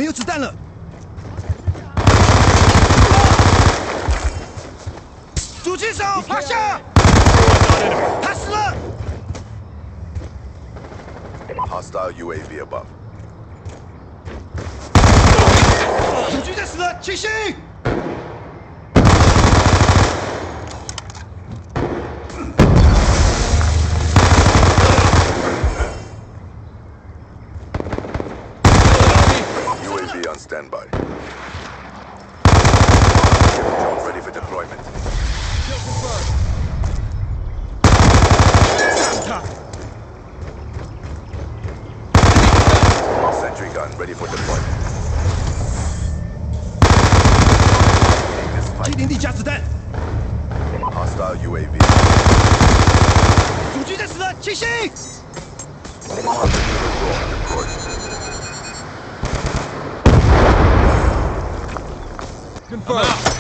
有子弹了。狙击手趴下，他死了。 Hostile UAV above. 主狙在死了，清醒！ UAV on standby. Drone ready for deployment. Sentry gun ready for deployment. 基林地加子弹， Hostile UAV. 主狙在死了，清醒！ Drone deployed. Confirmed.